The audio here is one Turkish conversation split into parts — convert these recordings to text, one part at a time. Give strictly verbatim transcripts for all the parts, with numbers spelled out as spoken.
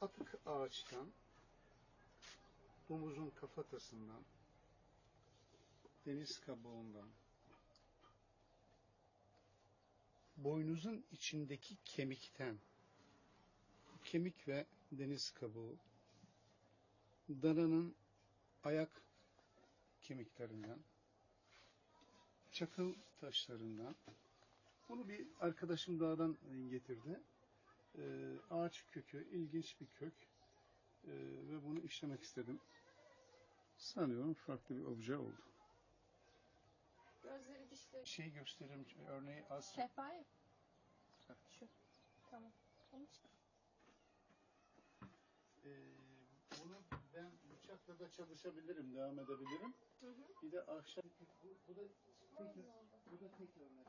atık ağaçtan, domuzun kafatasından, deniz kabuğundan, boynuzun içindeki kemikten, kemik ve deniz kabuğu, dananın ayak kemiklerinden, çakıl taşlarından, bunu bir arkadaşım dağdan getirdi. Ee, ağaç kökü, ilginç bir kök ee, ve bunu işlemek istedim. Sanıyorum farklı bir obje oldu. Gözleri, dişleri. Şey gösteririm, örneği az. Sehpayı. Şu. Tamam. Onu çıkar. Ee, bunu ben bıçakla da çalışabilirim, devam edebilirim. Hı hı. Bir de ahşap, bu, bu da tek, bu da tek örnek.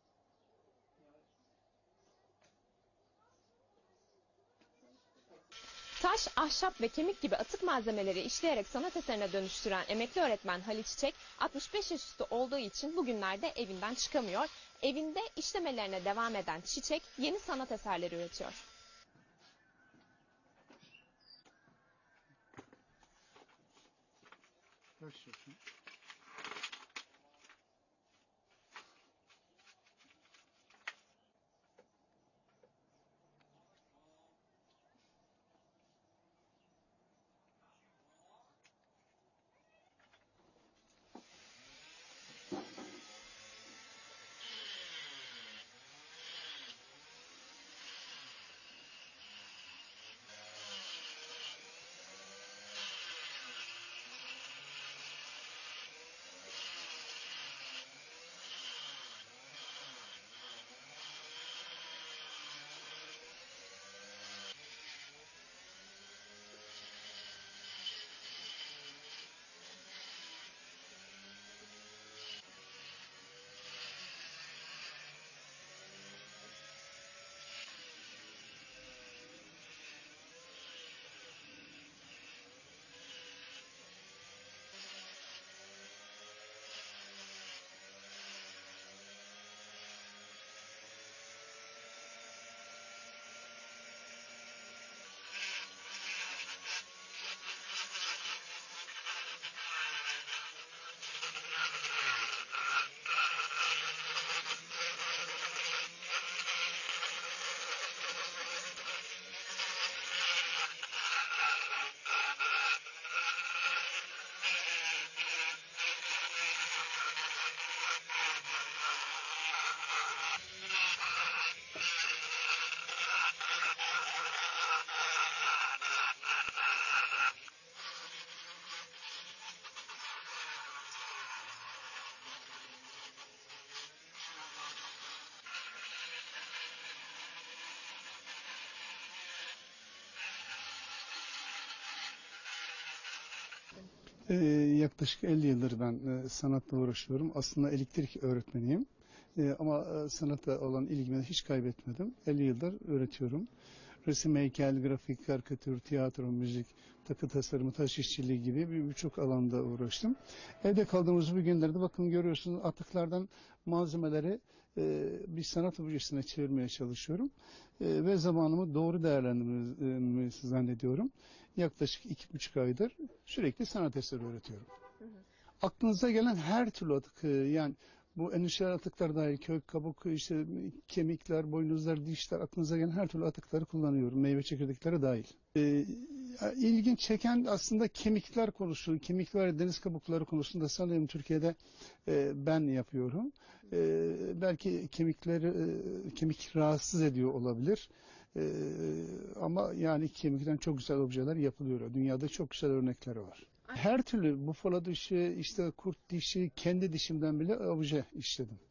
Taş, ahşap ve kemik gibi atık malzemeleri işleyerek sanat eserine dönüştüren emekli öğretmen Halil Çiçek, altmış beş yaş üstü olduğu için bugünlerde evinden çıkamıyor. Evinde işlemelerine devam eden Çiçek, yeni sanat eserleri üretiyor. Taş yapın. Ee, yaklaşık elli yıldır ben e, sanatla uğraşıyorum. Aslında elektrik öğretmeniyim. E, ama e, sanata olan ilgimi hiç kaybetmedim. elli yıldır öğretiyorum. Resim, heykel, grafik, karikatür, tiyatro, müzik, takı tasarımı, taş işçiliği gibi birçok alanda uğraştım. Evde kaldığımız bu günlerde bakın görüyorsunuz atıklardan malzemeleri e, bir sanat objesine çevirmeye çalışıyorum. E, ve zamanımı doğru değerlendirmeyi zannediyorum. Yaklaşık iki buçuk aydır sürekli sanat eseri öğretiyorum. Hı hı. Aklınıza gelen her türlü atık, yani bu endüstriyel atıklar dahil, kök, kabuk, işte kemikler, boynuzlar, dişler, aklınıza gelen her türlü atıkları kullanıyorum. Meyve çekirdekleri dahil. Ee, ilginç çeken aslında kemikler konusu, kemikler, deniz kabukları konusunda sanırım Türkiye'de e, ben yapıyorum. E, belki kemikleri, e, kemik rahatsız ediyor olabilir. E, ama yani kemikten çok güzel objeler yapılıyor. Dünyada çok güzel örnekleri var. Her türlü bufalo dişi, işte kurt dişi, kendi dişimden bile obje işledim.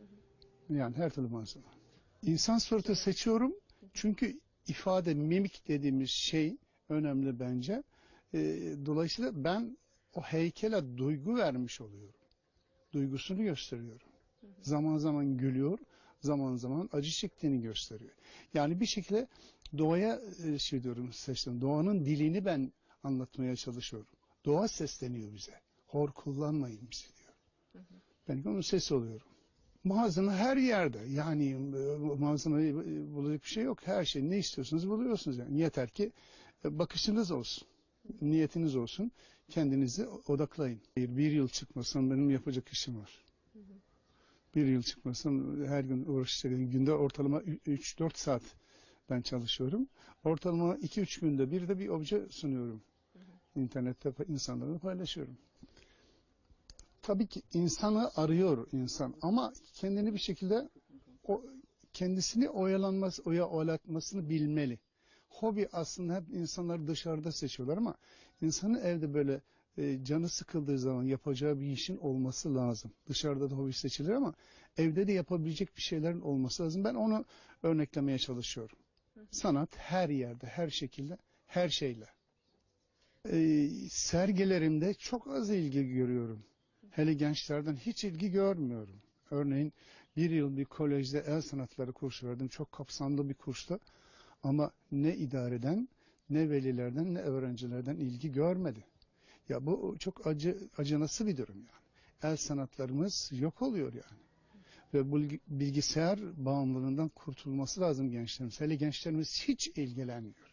Yani her türlü malzeme. İnsan suratı seçiyorum çünkü ifade, mimik dediğimiz şey önemli bence. E, dolayısıyla ben o heykele duygu vermiş oluyorum. Duygusunu gösteriyorum. Zaman zaman gülüyor, zaman zaman acı çektiğini gösteriyor. Yani bir şekilde doğaya e, şey diyorum, seçtim. Doğanın dilini ben anlatmaya çalışıyorum. Doğa sesleniyor bize. Hor kullanmayın bizi diyor. Hı hı. Ben onun sesi oluyorum. Malzeme her yerde. Yani malzemeyi bulacak bir şey yok. Her şey ne istiyorsunuz buluyorsunuz. Yani. Yeter ki E, bakışınız olsun, niyetiniz olsun, kendinizi odaklayın. Bir, bir yıl çıkmasam benim yapacak işim var. Bir yıl çıkmasam her gün uğraşacak. Günde ortalama üç dört saat ben çalışıyorum. Ortalama iki üç günde bir de bir obje sunuyorum. İnternette insanlarla paylaşıyorum. Tabii ki insanı arıyor insan ama kendini bir şekilde o kendisini oyalanması, oya oyalatmasını bilmeli. Hobi aslında hep insanlar dışarıda seçiyorlar ama insanın evde böyle e, canı sıkıldığı zaman yapacağı bir işin olması lazım. Dışarıda da hobi seçilir ama evde de yapabilecek bir şeylerin olması lazım. Ben onu örneklemeye çalışıyorum. Sanat her yerde, her şekilde, her şeyle. E, sergilerimde çok az ilgi görüyorum. Hele gençlerden hiç ilgi görmüyorum. Örneğin bir yıl bir kolejde el sanatları kursu verdim. Çok kapsamlı bir kursta. Ama ne idareden, ne velilerden, ne öğrencilerden ilgi görmedi. Ya bu çok acı, acınası bir durum yani. El sanatlarımız yok oluyor yani. Ve bilgisayar bağımlılığından kurtulması lazım gençlerimiz. Hele gençlerimiz hiç ilgilenmiyor.